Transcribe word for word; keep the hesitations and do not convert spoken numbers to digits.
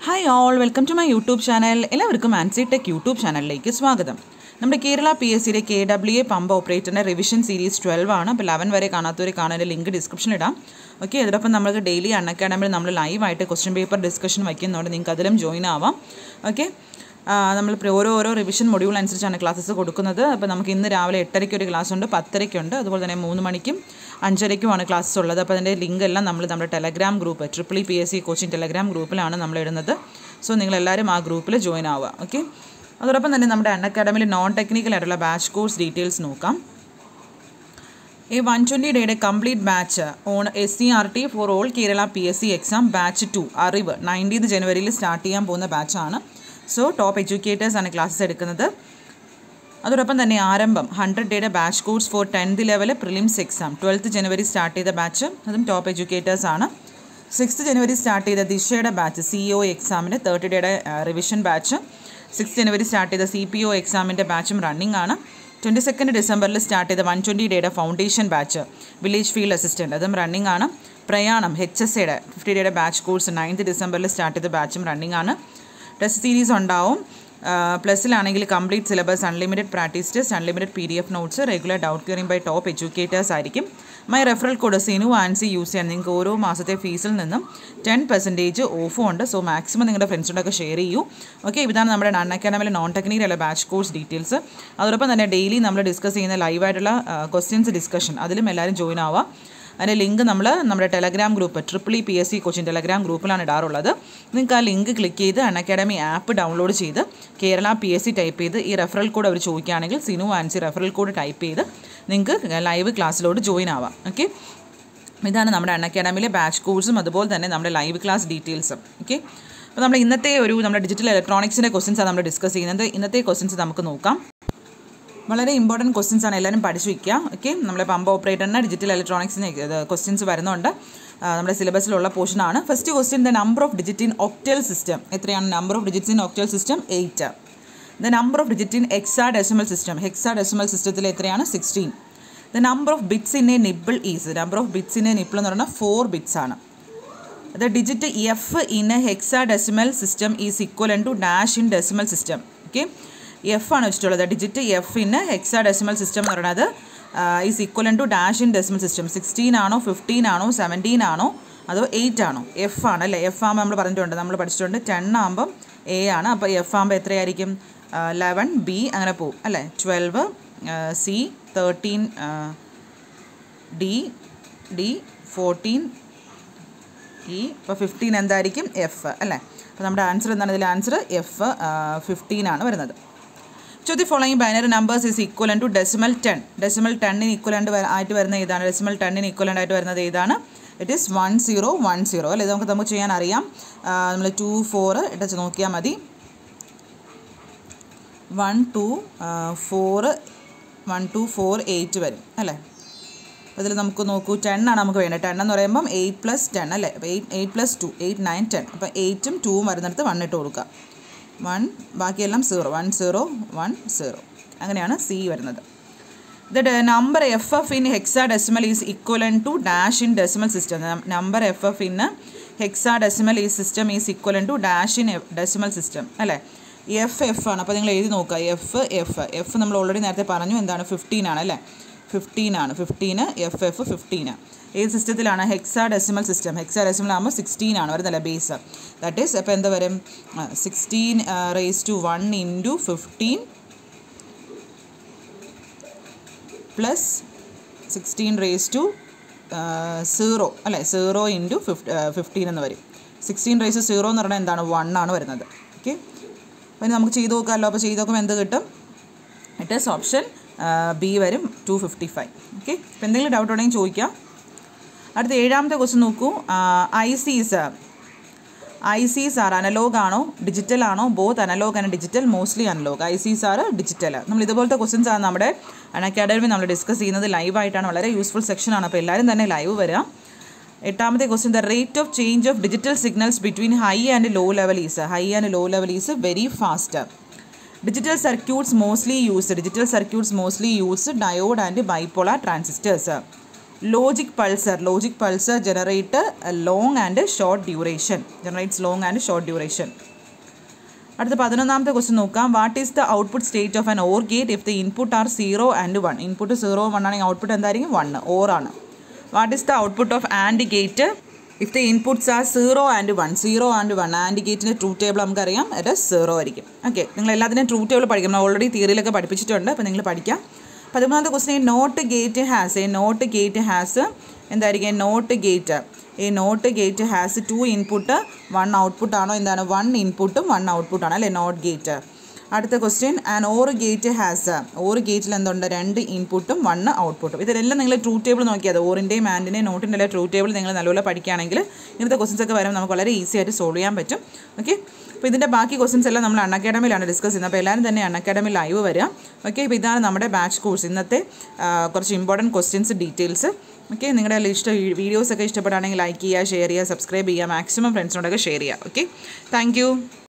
Hi all, welcome to my YouTube channel. എല്ലാവർക്കും Ancy tech YouTube ചാനലിലേക്ക് സ്വാഗതം. നമ്മുടെ കേരള പി എസ് സിയുടെ കെ ഡബ്ല്യു എ പമ്പ് ഓപ്പറേറ്ററിൻ്റെ റിവിഷൻ സീരീസ് ട്വൽവ് ആണ്. അപ്പോൾ ലെവൻ വരെ കാണാത്തവർ കാണാൻ ലിങ്ക് ഡിസ്ക്രിപ്ഷനിൽ ഇടാം. ഓക്കെ, അതോടൊപ്പം നമുക്ക് ഡെയിലി അൺ അക്കാഡമിയിൽ നമ്മൾ ലൈവായിട്ട് ക്വസ്റ്റ്യൻ പേപ്പർ ഡിസ്കഷൻ വയ്ക്കുന്നുണ്ട്. നിങ്ങൾക്ക് അതിലും ജോയിൻ ആവാം. ഓക്കെ, നമ്മൾ ഓരോ ഓരോ റിവിഷൻ മൊഡ്യൂൾ അനുസരിച്ചാണ് ക്ലാസ്സസ് കൊടുക്കുന്നത്. അപ്പോൾ നമുക്ക് ഇന്ന് രാവിലെ എട്ടരയ്ക്ക് ഒരു ക്ലാസ് ഉണ്ട്, പത്തരയ്ക്കുണ്ട്, അതുപോലെ തന്നെ മൂന്ന് മണിക്കും അഞ്ചരയ്ക്കുമാണ് ക്ലാസ്സസ് ഉള്ളത്. അപ്പോൾ അതിൻ്റെ ലിങ്ക് എല്ലാം നമ്മൾ നമ്മുടെ Telegram group triple E P S C coaching Telegram ഗ്രൂപ്പിലാണ് നമ്മൾ ഇടുന്നത്. സോ നിങ്ങളെല്ലാവരും ആ ഗ്രൂപ്പിൽ ജോയിൻ ആവുക. ഓക്കെ, അതോടൊപ്പം തന്നെ നമ്മുടെ അൺ അക്കാഡമിയിൽ നോൺ ടെക്നിക്കൽ ആയിട്ടുള്ള ബാച്ച് കോഴ്സ് ഡീറ്റെയിൽസ് നോക്കാം. A one hundred twenty day complete batch on S C R T for all Kerala P S C exam batch two അറിവ് nineteenth ജനുവരിയിൽ സ്റ്റാർട്ട് ചെയ്യാൻ പോകുന്ന ബാച്ചാണ്. സോ ടോപ്പ് എഡ്യൂക്കേറ്റേഴ്സ് ആണ് classes എടുക്കുന്നത്. അതോടൊപ്പം തന്നെ ആരംഭം ഹൺഡ്രഡ് ഡേയുടെ batch course for tenth level prelims exam twelfth ജനുവരി സ്റ്റാർട്ട് ചെയ്ത ബാച്ച്, അതും ടോപ്പ് എഡ്യൂക്കേറ്റേഴ്സ് ആണ്. സിക്സ്ത് ജനുവരി സ്റ്റാർട്ട് ചെയ്ത ദിശയുടെ ബാച്ച് സി ഒ എക്സാമിൻ്റെ തേർട്ടി ഡേയുടെ റിവിഷൻ ബാച്ച്, സിക്സ് ജനുവരി സ്റ്റാർട്ട് ചെയ്ത സി പി ഒ എക്സാമിൻ്റെ ബാച്ചും റണ്ണിംഗ് ആണ്. ട്വൻറ്റി സെക്കൻഡ് ഡിസംബറിൽ സ്റ്റാർട്ട് ചെയ്ത വൺ ട്വൻറ്റി ഡേയുടെ foundation batch village field assistant, അതും റണ്ണിംഗ് ആണ്. പ്രയാണം എച്ച് എസ് എയുടെ ഫിഫ്റ്റി ഡേയുടെ ബാച്ച് കോഴ്സ് നയൻത്ത് ഡിസംബറിൽ സ്റ്റാർട്ട് ചെയ്ത ബാച്ചും റണ്ണിംഗ് ആണ്. ടെസ്റ്റ് സീരീസ് ഉണ്ടാവും. പ്ലസ്സിലാണെങ്കിൽ complete syllabus, unlimited practice test, unlimited P D F notes, regular doubt clearing by top educators ആയിരിക്കും. My referral code Sinu Ancy use ചെയ്യാൻ നിങ്ങൾക്ക് ഓരോ മാസത്തെ ഫീസിൽ നിന്നും ടെൻ പെർസെൻറ്റേജ് ഓഫും ഉണ്ട്. സോ മാക്സിമം നിങ്ങളുടെ ഫ്രണ്ട്സിനോടൊക്കെ ഷെയർ ചെയ്യൂ. ഓക്കെ, ഇതാണ് നമ്മുടെ അൺ അക്കാഡമിയിലെ non technical batch course details. അതോടൊപ്പം തന്നെ ഡെയിലി നമ്മൾ ഡിസ്കസ് ചെയ്യുന്ന ലൈവായിട്ടുള്ള ക്വസ്റ്റ്യൻസ് ഡിസ്കഷൻ, അതിലും എല്ലാവരും ജോയിൻ ആവുക. അതിൻ്റെ ലിങ്ക് നമ്മൾ നമ്മുടെ Telegram group triple E P S C coaching Telegram ഗ്രൂപ്പിലാണ് ഇടാറുള്ളത്. നിങ്ങൾക്ക് ആ ലിങ്ക് ക്ലിക്ക് ചെയ്ത് അൺ അക്കാഡമി ആപ്പ് ഡൗൺലോഡ് ചെയ്ത് Kerala P S C type ചെയ്ത് ഈ റെഫറൽ കോഡ് അവർ ചോദിക്കുകയാണെങ്കിൽ Sinu Ancy referral code type ചെയ്ത് നിങ്ങൾക്ക് ലൈവ് ക്ലാസ്സിലോട്ട് ജോയിൻ ആവാം. ഓക്കെ, ഇതാണ് നമ്മുടെ അൺ അക്കാഡമിയിലെ ബാച്ച് കോഴ്സും അതുപോലെ തന്നെ നമ്മുടെ ലൈവ് ക്ലാസ് ഡീറ്റെയിൽസും. ഓക്കെ, അപ്പോൾ നമ്മൾ ഇന്നത്തെ ഒരു നമ്മുടെ ഡിജിറ്റൽ ഇലക്ട്രോണിക്സിൻ്റെ ക്വസ്റ്റ്യൻസാണ് നമ്മൾ ഡിസ്കസ് ചെയ്യുന്നത്. ഇന്നത്തെ ക്വസ്റ്റ്യൻസ് നമുക്ക് നോക്കാം. വളരെ ഇമ്പോർട്ടൻറ്റ് ക്വസ്റ്റ്യൻസ് ആണ്, എല്ലാവരും പഠിച്ചു വയ്ക്കുക. ഓക്കെ, നമ്മുടെ പമ്പ് ഓപ്പറേറ്ററിന് ഡിജിറ്റൽ ഇലക്ട്രോണിക്സിന് ക്വസ്റ്റ്യൻസ് വരുന്നുണ്ട്. നമ്മുടെ സിലബസിലുള്ള പോർഷനാണ്. First question, the number of digit in octal system. എത്രയാണ് number of digits in octal system? Eight. The number of digit in hexadecimal system. Hexadecimal സിസ്റ്റത്തിൽ എത്രയാണ്? Sixteen. The number of bits in a nibble is. Number of bits in a nibble എന്ന് പറഞ്ഞാൽ four bits ആണ്. The digit F in a hexadecimal system is equivalent to dash in decimal system. Okay, F ആണ് വെച്ചിട്ടുള്ളത്. Digit F in hexadecimal system എന്ന് പറയുന്നത് is equivalent to dash in decimal system. Sixteen ആണോ, fifteen ആണോ, seventeen ആണോ, അതോ eight ആണോ? F ആണ് അല്ലേ. എഫ് ആകുമ്പോൾ നമ്മൾ പറഞ്ഞിട്ടുണ്ട്, നമ്മൾ പഠിച്ചിട്ടുണ്ട് ടെൻ ആകുമ്പം എ ആണ്. അപ്പോൾ എഫ് ആകുമ്പോൾ എത്രയായിരിക്കും? ലെവൻ ബി അങ്ങനെ പോവും അല്ലേ. Twelve C, thirteen D, D fourteen E, ഇപ്പോൾ ഫിഫ്റ്റീൻ എന്തായിരിക്കും? എഫ് അല്ലേ. അപ്പോൾ നമ്മുടെ ആൻസർ എന്താണ്? ഇതിൽ ആൻസർ എഫ് ഫിഫ്റ്റീൻ ആണ് വരുന്നത്. So the following binary numbers is equivalent to decimal ten. Decimal ടെന്നിന് equivalent ആയിട്ട് വരുന്ന ഏതാണ്? decimal ടെന്നിന് equivalent ആയിട്ട് വരുന്നത് ഏതാണ്? It is one zero one zero അല്ലേ. ഇത് നമുക്ക് നമുക്ക് ചെയ്യാൻ അറിയാം. നമ്മൾ ടു ഫോർ ഇട്ട് നോക്കിയാൽ മതി. One two four one two four eight വരും അല്ലേ. അതിൽ നമുക്ക് നോക്കൂ, ടെൻ ആണ് നമുക്ക് വേണ്ടത്. ടെൻ എന്ന് പറയുമ്പം എയ്റ്റ് പ്ലസ് ടെൻ അല്ലേ. അപ്പോൾ eight eight plus two eight nine ten. അപ്പോൾ എയ്റ്റും ടൂവും വരുന്നിടത്ത് വൺ ഇട്ട് കൊടുക്കുക. വൺ, ബാക്കിയെല്ലാം zero. One zero one zero, അങ്ങനെയാണ് സി വരുന്നത്. The number F F in hexadecimal is equivalent to dash in decimal system. Number F F in hexadecimal ഈ system is equivalent to dash in decimal system അല്ലേ. F F ആണ്. അപ്പോൾ നിങ്ങൾ എഴുതി നോക്കുക. F F F നമ്മൾ already നേരത്തെ പറഞ്ഞു എന്താണ്? ഫിഫ്റ്റീൻ ആണ് അല്ലേ. ഫിഫ്റ്റീൻ ആണ്. ഫിഫ്റ്റീന് എഫ് എഫ് ഫിഫ്റ്റീന്. ഏത് സിസ്റ്റത്തിലാണ്? Hexadecimal system. Hexadecimal ആകുമ്പോൾ സിക്സ്റ്റീൻ ആണ് വരുന്നല്ലേ ബേസ്. ദാറ്റ് ഈസ് അപ്പോൾ എന്താ വരും? Sixteen raise to one into fifteen plus sixteen raise to zero അല്ലേ. സീറോ ഇൻറ്റു ഫിഫ് ഫിഫ്റ്റീൻ എന്ന് വരും. സിക്സ്റ്റീൻ റേസ് സീറോ എന്ന് പറഞ്ഞാൽ എന്താണ്? വൺ ആണ് വരുന്നത്. ഓക്കെ, അപ്പോൾ ഇനി നമുക്ക് ചെയ്ത് നോക്കാമല്ലോ. അപ്പോൾ ചെയ്ത് നോക്കുമ്പോൾ എന്ത് കിട്ടും? ഇറ്റ് ഈസ് ഓപ്ഷൻ ബി വരും, ടു ഫിഫ്റ്റി ഫൈവ്. ഓക്കെ, അപ്പോൾ എന്തെങ്കിലും ഡൗട്ട് ഉണ്ടെങ്കിൽ ചോദിക്കാം. അടുത്ത ഏഴാമത്തെ ക്വസ്റ്റ്യൻ നോക്കൂ. ഐ സീസ് ഐ സീസ് ആർ അനലോഗ് ആണോ ഡിജിറ്റൽ ആണോ? Both analog and digital, mostly analog. ICs are digital. നമ്മൾ ഇതുപോലത്തെ ക്വസ്റ്റ്യൻസ് ആണ് നമ്മുടെ അൺ അക്കാഡമി നമ്മൾ ഡിസ്കസ് ചെയ്യുന്നത് ലൈവായിട്ടാണ്. വളരെ യൂസ്ഫുൾ സെക്ഷനാണ്. അപ്പോൾ എല്ലാവരും തന്നെ ലൈവ് വരാം. എട്ടാമത്തെ question, the rate of change of digital signals between high and low level is. High and low level is very fast. Digital circuits mostly use digital circuits mostly use diode and bipolar transistors. Logic pulsar. Logic pulsar generate a long and a short duration. Generates long and short duration. അടുത്ത പതിനൊന്നാമത്തെ question നോക്കാം. What is the output state of an or gate if the input are zero and one? Input zero one ആണെങ്കിൽ output എന്തായിരിക്കും? One. Or ആണ്. What is the output of and gate if the inputs are zero and one? Zero and one. And ഗേറ്റിൻ്റെ true table നമുക്കറിയാം, അത് zero ആയിരിക്കും. Okay, നിങ്ങൾ എല്ലാത്തിനും true table പഠിക്കണം. ഓൾറെഡി തിയറിയിലൊക്കെ പഠിപ്പിച്ചിട്ടുണ്ട്, അപ്പോൾ നിങ്ങൾ പഠിക്കാം. പതിമൂന്നാമത്തെ question, not gate has a not gate has എന്തായിരിക്കും? നോട്ട് ഗേറ്റ് ഈ not gate has two input one output ആണോ? എന്താണ്? വൺ ഇൻപുട്ടും വൺ ഔട്ട്പുട്ടാണ് അല്ലേ നോട്ട് ഗേറ്റ്. അടുത്ത question, an or gate has or ഗേറ്റിൽ എന്തുണ്ട്? രണ്ട് ഇൻപുട്ടും വൺ ഔട്ട്പുട്ടും. ഇതിലെല്ലാം നിങ്ങൾ ട്രൂ ടേബിൾ നോക്കിയത് ഓറിൻ്റെയും ആൻഡിൻ്റെയും നോട്ടിൻ്റെ എല്ലാം ട്രൂ ടേബിൾ നിങ്ങൾ നല്ലപോലെ പഠിക്കുകയാണെങ്കിൽ ഇങ്ങനത്തെ ക്വസ്റ്റ്യൻസ് ഒക്കെ വരുമ്പോൾ നമുക്ക് വളരെ ഈസി ആയിട്ട് സോൾവ് ചെയ്യാൻ പറ്റും. ഓക്കെ, അപ്പോൾ ഇതിൻ്റെ ബാക്കി ക്വസ്റ്റ്യൻസ് എല്ലാം നമ്മൾ അൺ അക്കാഡമിയിലാണ് ഡിസ്കസ് ചെയ്യുന്നത്. അപ്പോൾ എല്ലാവരും തന്നെ അൺ അക്കാഡമി ലൈവ് വരിക. ഓക്കെ, ഇപ്പോൾ ഇതാണ് നമ്മുടെ ബാച്ച് കോഴ്സ്. ഇന്നത്തെ കുറച്ച് ഇമ്പോർട്ടൻറ്റ് ക്വസ്റ്റ്യൻസ് ഡീറ്റെയിൽസ്. ഓക്കെ, നിങ്ങളുടെ ഇഷ്ട വീഡിയോസൊക്കെ ഇഷ്ടപ്പെടുകയാണെങ്കിൽ ലൈക്ക് ചെയ്യുക, ഷെയർ ചെയ്യുക, സബ്സ്ക്രൈബ് ചെയ്യുക, മാക്സിമം ഫ്രണ്ട്സിനോടൊക്കെ ഷെയർ ചെയ്യുക. Okay, thank U.